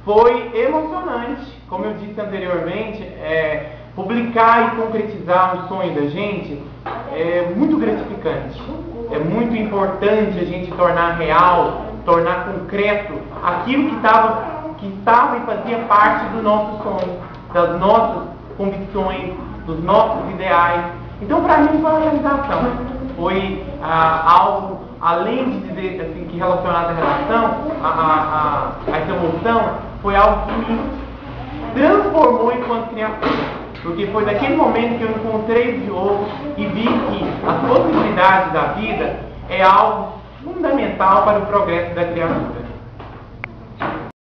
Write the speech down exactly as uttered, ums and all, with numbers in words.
foi emocionante, como eu disse anteriormente, é, publicar e concretizar um sonho da gente é muito gratificante. É muito importante a gente tornar real, tornar concreto aquilo que estava que estava e fazia parte do nosso sonho, das nossas convicções, dos nossos ideais. Então, para mim, foi uma realização. Foi ah, algo, além de dizer assim, que relacionado à relação, a, a, a, a essa emoção, foi algo que me transformou enquanto criatura. Porque foi naquele momento que eu encontrei o Diogo e vi que as possibilidades da vida é algo fundamental para o progresso da criatura.